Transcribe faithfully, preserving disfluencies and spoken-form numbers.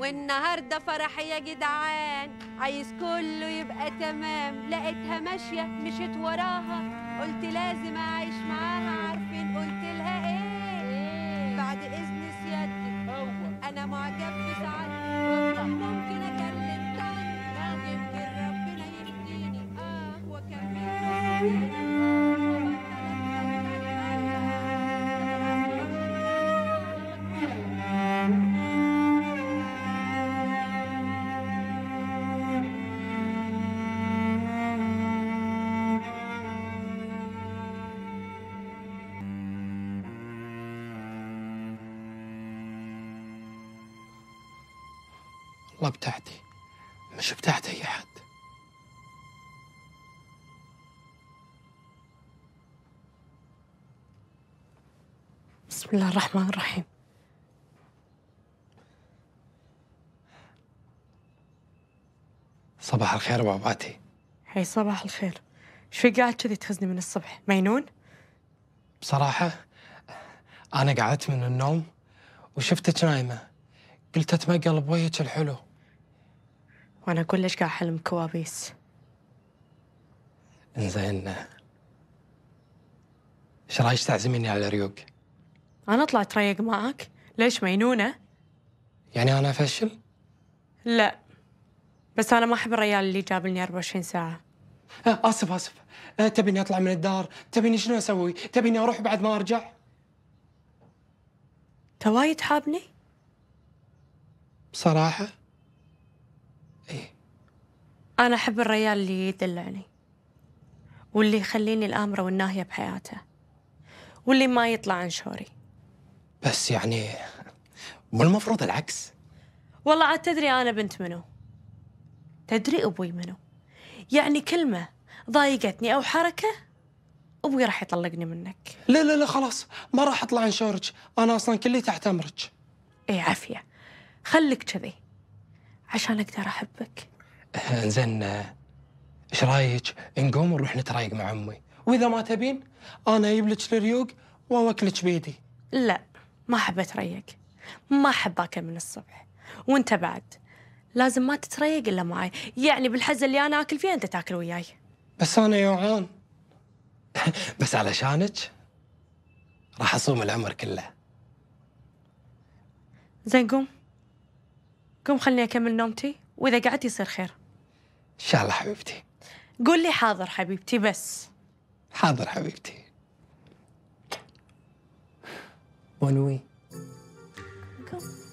والنهارده فرحي يا جدعان، عايز كله يبقى تمام. لقيتها ماشيه مشيت وراها، قلت لازم اعيش معاها. عارفين قلت لها ايه؟ بعد اذن سيادتك انا معجب بسعادتك، ممكن اكلم طنط يمكن ربنا يهديني اه واكمل. والله بتاعتي مش بتاعت أي حد. بسم الله الرحمن الرحيم. صباح الخير باباتي. هي صباح الخير. ايش في قاعد كذي تهزني من الصبح؟ مينون؟ بصراحة أنا قعدت من النوم وشفتك نايمة، قلت أتمقل بوجهك الحلو. وانا كلش قاعد احلم كوابيس. إنزين، إيش رايك تعزميني على ريوق؟ انا اطلع اتريق معك؟ ليش مينونة؟ يعني أنا أفشل؟ لا، بس انا ما احب الرجال اللي جابلني أربعة وعشرين ساعة. آه آسف آسف. آه تبيني أطلع من الدار؟ تبيني شنو أسوي؟ تبيني أروح بعد ما أرجع؟ انت وايد حابني؟ بصراحة إيه. انا احب الرجال اللي يدلعني، واللي يخليني الآمرة والناهية بحياته، واللي ما يطلع عن شوري. بس يعني مو المفروض العكس؟ والله عاد تدري أنا بنت منو؟ تدري أبوي منو؟ يعني كلمة ضايقتني أو حركة أبوي راح يطلقني منك. لا لا لا خلاص، ما راح أطلع عن شورك، أنا أصلاً كلي تحت أمرك. إيه عافية، خليك كذي عشان أقدر أحبك. إنزين، إيش رايك نقوم ونروح نترايق مع أمي، وإذا ما تبين أنا أجيب لك الريوق وأوكلك بيدي. لا، ما أحب أتريق، ما أحب أكل من الصبح، وأنت بعد لازم ما تتريق إلا معي. يعني بالحزة اللي أنا أكل فيها أنت تاكل وياي. بس أنا جوعان. بس علشانك راح أصوم العمر كله. زين قوم قوم خلني أكمل نومتي، وإذا قعدت يصير خير. إن شاء الله حبيبتي. قول لي حاضر حبيبتي بس. حاضر حبيبتي. بونوي. قوم.